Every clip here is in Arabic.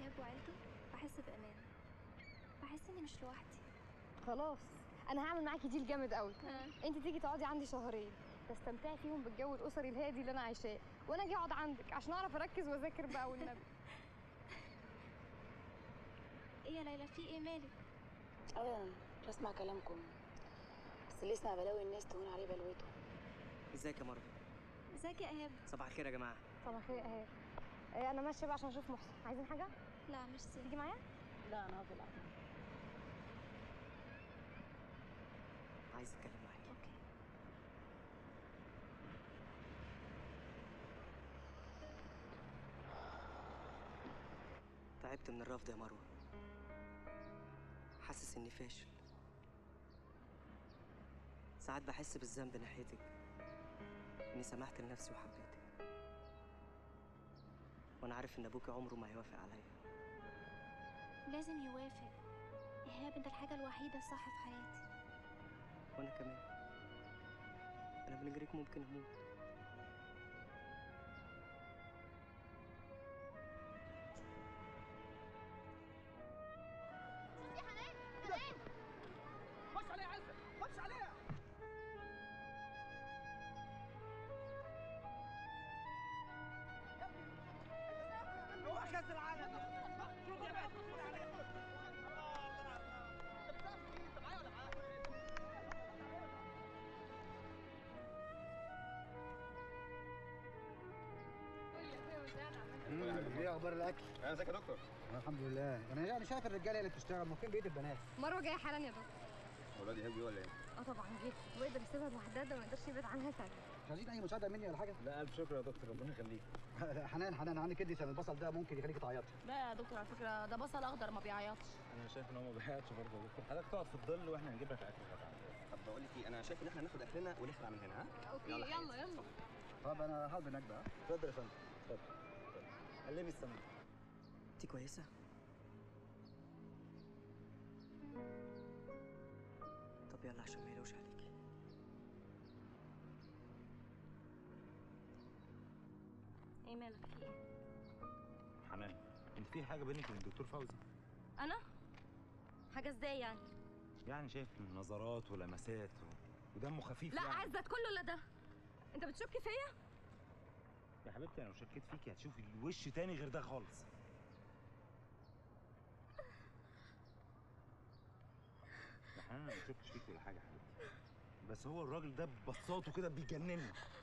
إيهاب وعيلته بحس بأمان، بحس إني مش لوحدي. خلاص انا هعمل معاكي ديل جامد قوي. انت تيجي تقعدي عندي شهرين تستمتعي فيهم بالجو الاسري الهادي اللي انا عايشاه، وانا اجي اقعد عندك عشان اعرف اركز واذاكر بقى والنبي. ايه يا ليلى، في ايه مالك؟ ابدا بسمع كلامكم، بس اللي يسمع بلاوي الناس تهون عليه بلوته. ازيك يا مروه؟ ازيك يا ايهاب؟ صباح الخير يا جماعه. صباح الخير اهي. انا ماشيه بقى عشان اشوف محسن. عايزين حاجه؟ لا مش سي. تيجي معايا؟ لا انا هفضل قاعده. عايز اتكلم معاكي. اوكي. تعبت من الرفض يا مروه، حاسس اني فاشل. ساعات بحس بالذنب ناحيتك اني سمحت لنفسي وحبيتك، وانا عارف ان ابوكي عمره ما هيوافق عليا. لازم يوافق ايهاب، انت الحاجه الوحيده الصح في حياتي. وانا كمان، انا من غيرك ممكن اموت. يا حنان حنان خش عليها عزة، خش عليها. هو كاس العالم شوف يا باشا، شوف عليها. انت بتعرف ايه؟ انت معايا ولا معاك؟ ايه اخبار الاكل؟ ازيك يا دكتور؟ الحمد لله. انا يعني شايف الرجاله اللي بتشتغل، ممكن بقيه البنات. مروه جايه حالا يا دكتور. اولاد ايهاب دي ولا ايه؟ طبعا جيت، ويقدر يسيبها لوحدها، ده ما يقدرش يبعد عنها ثانيه. مش عايزين اي مساعده مني ولا حاجه؟ لا الف شكر يا دكتور، ربنا يخليك. حنان عندي كدني سم، البصل ده ممكن يخليكي تعيطي. لا يا دكتور على فكره ده بصل اخضر ما بيعيطش. انا شايف ان هو ما بيحياتش برضه يا دكتور. حضرتك تقعد في الظل واحنا هنجيب لك اكل طبعا. طب بقول لك ايه، انا شايف ان احنا ناخد اكلنا ونخلع من هنا. ها اوكي يلا. طب انا هقعد هناك بقى. اتفضل يا فندم، اتفضل. قلبي السمنه. انت كويسه؟ طب يلا عشان ما يلوش عليكي. ايه مالك، في ايه؟ حنان، انت في حاجه بينك وبين الدكتور فوزي؟ انا؟ حاجه ازاي يعني؟ يعني شايف نظرات ولمسات ودمه خفيف. لا يعني. عزت كله لا ده. انت بتشك فيا؟ يا حبيبتي انا لو شكيت فيكي هتشوفي الوش تاني غير ده خالص. يا حنان انا ما بشكش فيكي ولا حاجه يا حبيبتي، بس هو الراجل ده ببساطه كده بيجنني.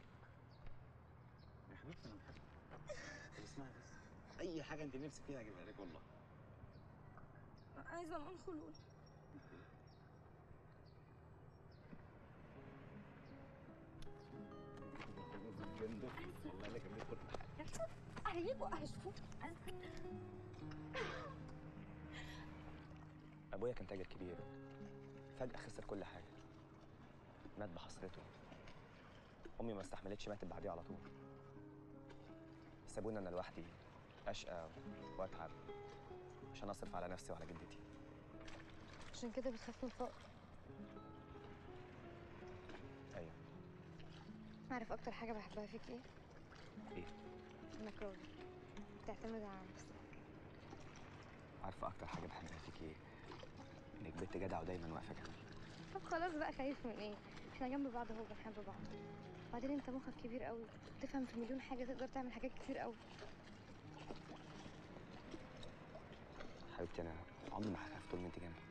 يا حبيبتي انا بحبك. طب اسمعي بس، اي حاجه انت نفسك فيها هجيبها لك والله. عايزه من خلود. والله انا جنبك كل حاجه. هيجوا هشوفوك. ابويا كان تاجر كبير، فجاه خسر كل حاجه، مات بحسرته. امي ما استحملتش، ماتت بعديه على طول. سابوني انا لوحدي اشقى واتعب عشان اصرف على نفسي وعلى جدتي. عشان كده بتخاف من الفقر. ايوه. عارف اكتر حاجه بحبها فيك ايه؟ ايه؟ انك راجل بتعتمد على نفسك. عارفه اكتر حاجه بحبها فيك ايه؟ انك بنت جدعه ودايما واقفه جنبي. طب خلاص بقى، خايف من ايه؟ احنا جنب بعض اهو، بنحب بعض. وبعدين انت مخك كبير قوي، تفهم في مليون حاجه، تقدر تعمل حاجات كتير قوي. حبيبتي انا عمري ما هخاف طول ما انت جنبي.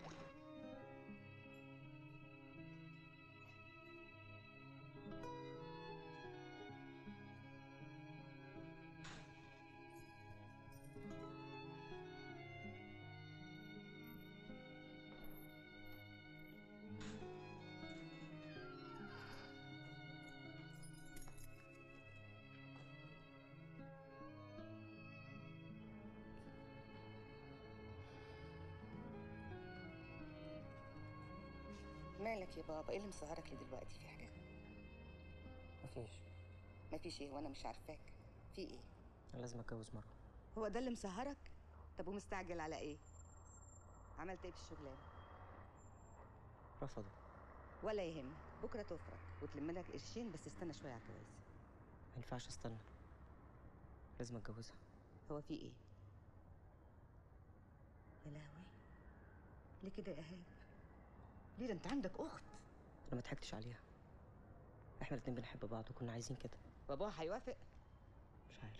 مالك يا بابا؟ ايه اللي مسهرك لي دلوقتي؟ في حاجه؟ مفيش. مفيش ايه وانا مش عارفاك؟ في ايه؟ انا لازم اتجوز مروه. هو ده اللي مسهرك؟ طب ومستعجل على ايه؟ عملت ايه في الشغلانه؟ رفضوا. ولا يهمك، بكره تفرج وتلم لك قرشين، بس استنى شويه على الجواز. ما ينفعش استنى، لازم اتجوزها. هو في ايه؟ لهوي، ليه كده يا ايهاب؟ ليه ده انت عندك اخت؟ انا ما ضحكتش عليها، احنا الاتنين بنحب بعض وكنا عايزين كده. باباها هيوافق؟ مش عارف.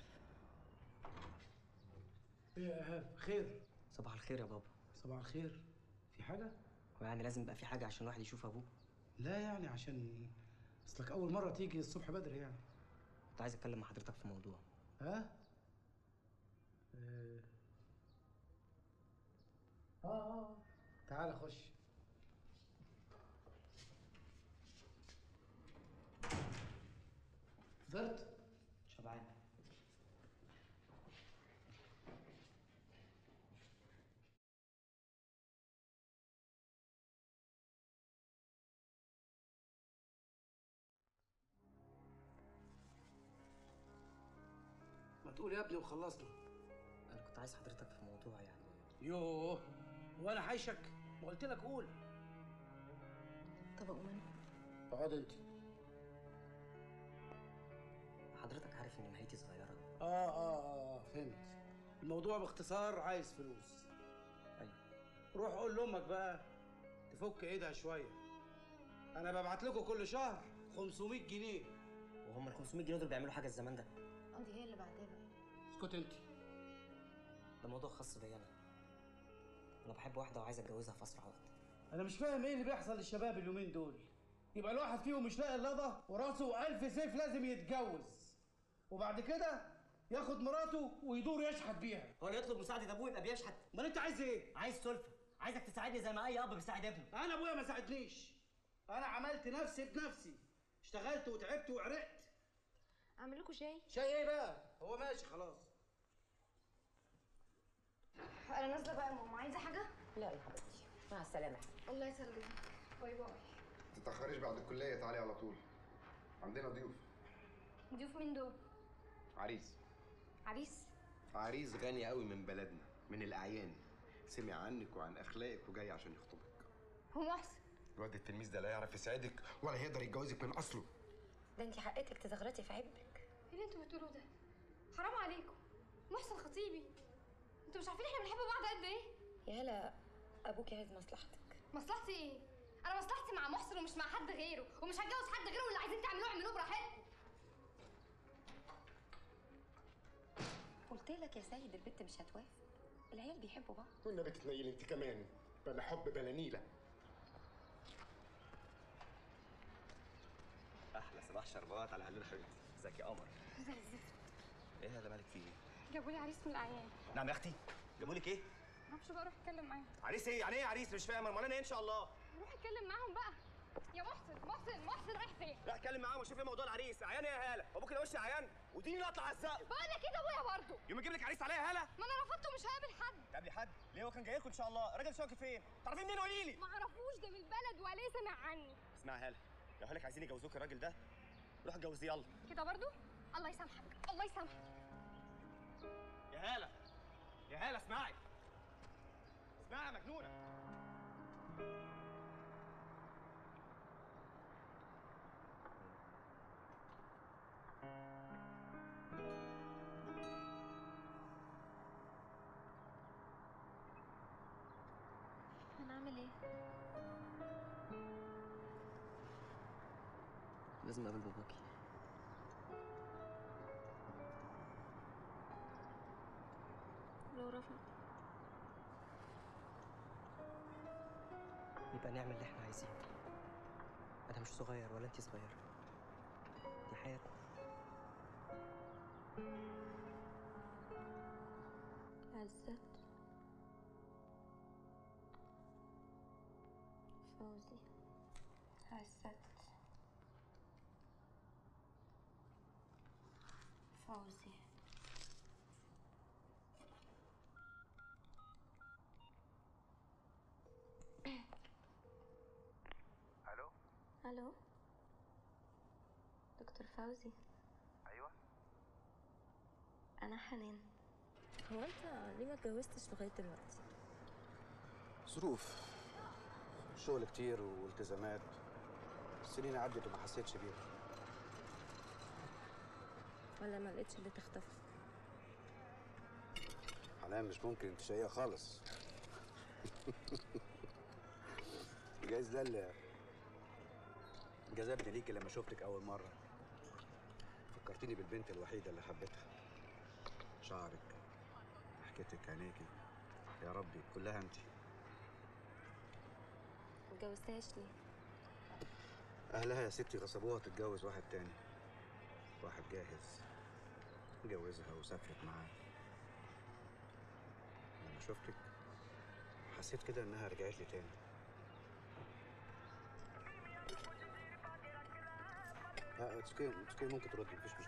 ايه يا ايهاب، خير؟ صباح الخير يا بابا. صباح الخير. في حاجه؟ هو يعني لازم يبقى في حاجه عشان الواحد يشوف ابوه؟ لا يعني عشان اصلك اول مره تيجي الصبح بدري يعني. كنت عايز اتكلم مع حضرتك في موضوع. ها؟ تعال خش. فطرت؟ شبعان. ما تقول يا ابني وخلصنا. انا كنت عايز حضرتك في موضوع يعني. يوه، وانا حايشك؟ ما قلت لك قول. طب اقوم انا؟ اقعد انت. حضرتك عارف ان نهايتي صغيره. فهمت. الموضوع باختصار عايز فلوس. ايوه. روح قول لامك بقى تفك ايدها شويه. انا ببعت لكم كل شهر 500 جنيه. وهم ال 500 جنيه دول بيعملوا حاجه الزمان ده؟ دي هي اللي بعتها بقى. اسكت انت. ده موضوع خاص بيا انا. انا بحب واحده وعايز اتجوزها في اسرع وقت. انا مش فاهم ايه اللي بيحصل للشباب اليومين دول. يبقى الواحد فيهم مش لاقي اللضا وراسه 1000 سيف لازم يتجوز، وبعد كده ياخد مراته ويدور يشحت بيها. هو اللي يطلب مساعده ابوه يبقى بيشحت؟ امال انت عايز ايه؟ عايز سلفه، عايزك تساعدني زي ما اي اب بيساعد ابنه. انا ابويا ما ساعدنيش. انا عملت نفسي بنفسي، اشتغلت وتعبت وعرقت. اعمل لكم شاي؟ شاي ايه بقى؟ هو ماشي خلاص. انا نازله بقى يا ماما، عايزه حاجه؟ لا يا حبيبتي، مع السلامه. الله يسلمك. باي باي. ما تتأخريش بعد الكلية، تعالي على طول. عندنا ضيوف. ضيوف مين دول؟ عريس. عريس؟ عريس غني قوي من بلدنا، من الأعيان. سمع عنك وعن أخلاقك وجاي عشان يخطبك. هو محسن؟ الواد التلميذ ده لا يعرف يساعدك ولا يقدر يتجوزك من أصله. ده انت حقتك تزغرطي في عبك. ايه اللي انتوا بتقولوه ده؟ حرام عليكم. محسن خطيبي. انتوا مش عارفين احنا بنحب بعض قد ايه؟ يا هلا، ابوكي عايز مصلحتك. مصلحتي ايه؟ انا مصلحتي مع محسن ومش مع حد غيره، ومش هتجوز حد غيره، واللي عايزين تعملوه اعملوه براحتكم. قلت لك يا سيد البت مش هتوافق. العيال بيحبوا بعض. والنبي تتنيل انت كمان، بلا حب بلا نيلة. احلى صباح شربات على هلول حبيبتي. ازيك يا قمر؟ زي الزفت. ايه هذا مالك فيه؟ جابوا لي عريس من الاعيان. نعم يا اختي، جابوا لك ايه؟ معرفش بقى، اروح اتكلم معاهم. عريس ايه؟ يعني ايه عريس؟ مش فاهم. امال انا ايه ان شاء الله؟ روح اتكلم معاهم بقى. يا محسن رايح فين؟ لا اتكلم معاهم وشوف ايه موضوع العريس. عيان يا هاله؟ ابوك ده وش عيان؟ وديني اطلع هزقه. بقول لك ايه، ده ابويا برضه. يوم اجيب لك عريس عليا يا هاله؟ ما انا رفضته ومش هقابل حد. تقابلي حد؟ ليه هو كان جاي لكم ان شاء الله؟ الراجل شاكي فين؟ تعرفين منين؟ قولي لي. ما اعرفوش، ده من البلد ولا سمع عني. اسمعي يا هاله، لو قال لك عايزين يجوزوك الراجل ده روح اتجوزيه يلا. كده برضه؟ الله يسامحك، الله يسامحك. يا هاله، يا هاله اسمعي، اسمعي يا مجنونه. هنعمل ايه؟ لازم اقابل باباكي. لو رفض يبقى نعمل اللي احنا عايزينه. انا مش صغير ولا انت صغيره، دي حياتنا. عزت، فوزي، عزت، فوزي. ألو؟ الو، دكتور فوزي. أيوه؟ انا حنان. هو انت ليه ما اتجوزتش لغايه دلوقتي؟ ظروف، شغل كتير والتزامات. السنين عدت وما حسيتش بيها. ولا ما لقيتش اللي تخطفك؟ حنان مش ممكن، انت شقيقة خالص. جايز ده اللي جذبني ليكي لما شفتك اول مره. فكرتيني بالبنت الوحيده اللي حبيتها. شعرك، ضحكتك، عينيكي، يا ربي كلها انت. متجوزتهاش ليه؟ اهلها يا ستي غصبوها تتجوز واحد تاني، واحد جاهز، اتجوزها وسافرت معاه. لما شفتك حسيت كده انها رجعت لي تاني. اتس اوكي ممكن تردي، مفيش مشكله.